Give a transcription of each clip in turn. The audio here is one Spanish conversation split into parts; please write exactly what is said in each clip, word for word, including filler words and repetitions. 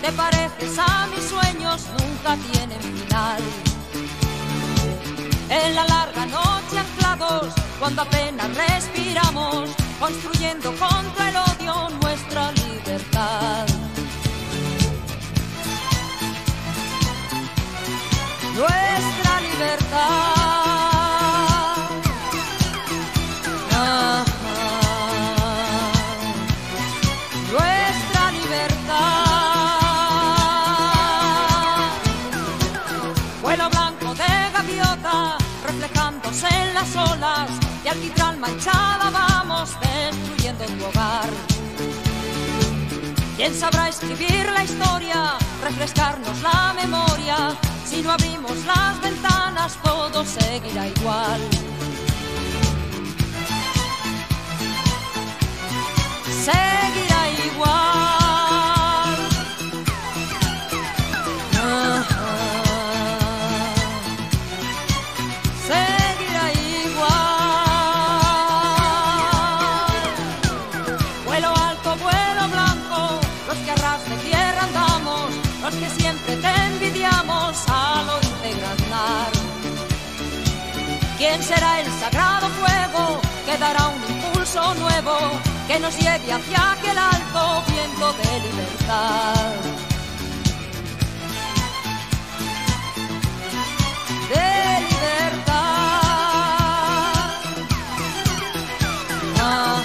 te pareces a mis sueños, nunca tienen final. En la larga noche anclados, cuando apenas respiramos, construyendo contra el odio nuestra libertad. Nuestra libertad. Reflejándose en las olas de alquitrán manchada, vamos destruyendo tu hogar. ¿Quién sabrá escribir la historia, refrescarnos la memoria? Si no abrimos las ventanas, todo seguirá igual. Seguirá igual. Los que siempre te envidiamos al oírte graznar. ¿Quién será el sagrado fuego que dará un impulso nuevo que nos lleve hacia aquel alto viento de libertad? De libertad. Ah.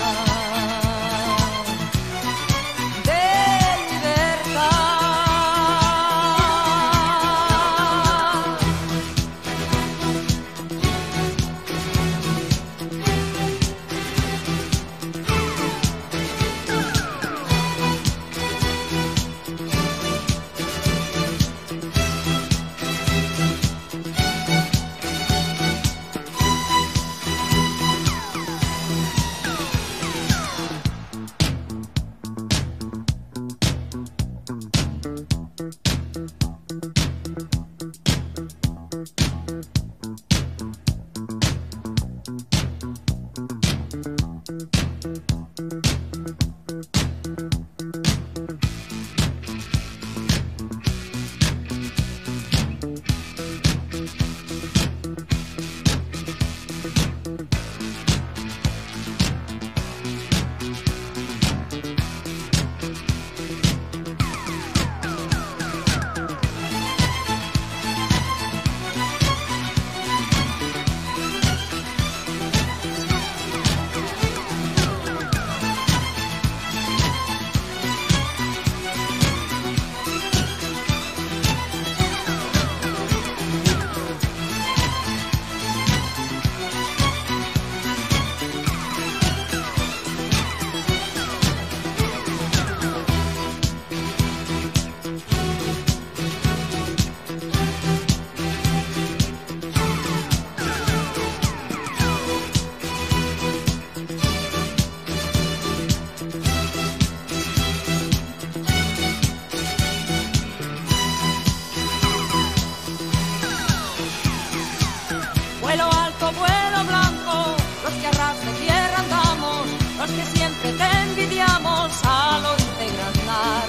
Vuelo alto, vuelo blanco, los que a ras de tierra andamos, los que siempre te envidiamos al oírte graznar.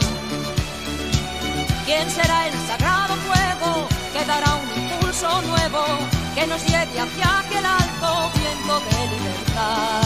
¿Quién será el sagrado fuego que dará un impulso nuevo que nos lleve hacia aquel alto viento de libertad?